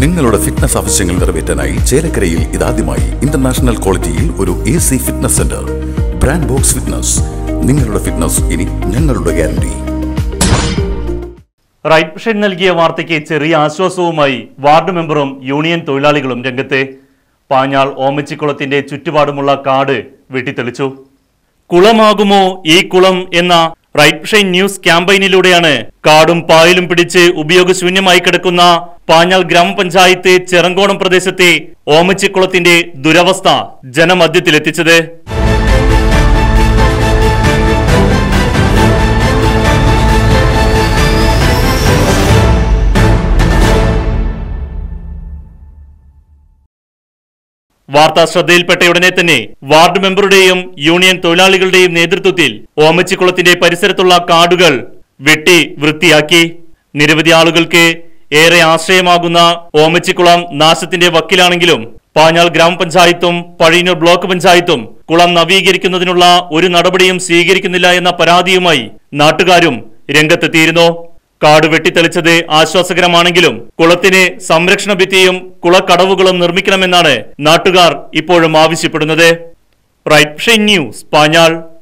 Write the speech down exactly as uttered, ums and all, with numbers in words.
നിങ്ങളുടെ ഫിറ്റ്നസ് ആവശ്യങ്ങൾ നിറവേറ്റാനായി ചേലക്കരയിൽ ഇതാദ്യമായി ഇന്റർനാഷണൽ ക്വാളിറ്റിയിൽ ഒരു A C fitness centre. Brand box fitness. നിങ്ങളുടെ ഫിറ്റ്നസ് ഇനി ഞങ്ങളുടെ ഗ്യാരണ്ടി. റൈറ്റ് വിഷൻ നൽകിയ വാർത്തയ്ക്ക് ചെറിയ ആശ്വാസവുമായി വാർഡ് മെമ്പറും യൂണിയൻ തൊഴിലാളികളും രംഗത്ത്. പാഞ്ഞാൾ ഓമച്ചിക്കുളത്തിന്റെ ചുറ്റുപാടുമുള്ള കാട് വെട്ടിത്തെളിച്ചു. കുളമാകുമോ ഈ കുളം എന്ന റൈറ്റ് ഷൈൻ ന്യൂസ് ക്യാമ്പയിനിലൂടെയാണ് കാടും പായലും പിടിച്ച് ഉപയോഗശൂന്യമായി കിടക്കുന്ന പാഞ്ഞാൾ ഗ്രാമപഞ്ചായത്ത് ചെറങ്കോണം പ്രദേശത്തെ ഓമച്ചിക്കുളത്തിന്റെ ദുരവസ്ഥ ജനമധ്യത്തിലെത്തിച്ചത്. വാർത്താ ശ്രദ്ധയിൽപ്പെട്ടയുടനെ തന്നെ വാർഡ് മെമ്പറുടെയും യൂണിയൻ തൊഴിലാളികളുടെയും നേതൃത്വത്തിൽ ഓമച്ചിക്കുളത്തിന്റെ പരിസരത്തുള്ള കാടുകൾ വെട്ടി വൃത്തിയാക്കി. നിരവധി ആളുകൾക്ക് ഏറെ ആശ്രയമാകുന്ന ഓമച്ചിക്കുളം നാശത്തിന്റെ വക്കിലാണെങ്കിലും പാഞ്ഞാൾ ഗ്രാമപഞ്ചായത്തും പഴയന്നൂർ ബ്ലോക്ക് പഞ്ചായത്തും കുളം നവീകരിക്കുന്നതിനുള്ള ഒരു നടപടിയും സ്വീകരിക്കുന്നില്ല എന്ന പരാതിയുമായി നാട്ടുകാരും രംഗത്തെത്തിയിരുന്നു. കാട് വെട്ടിത്തെളിച്ചത് ആശ്വാസകരമാണെങ്കിലും കുളത്തിന് സംരക്ഷണ ഭിത്തിയും കുളക്കടവുകളും നിർമ്മിക്കണമെന്നാണ് നാട്ടുകാർ ഇപ്പോഴും ആവശ്യപ്പെടുന്നത്. Right shine news, Panjal.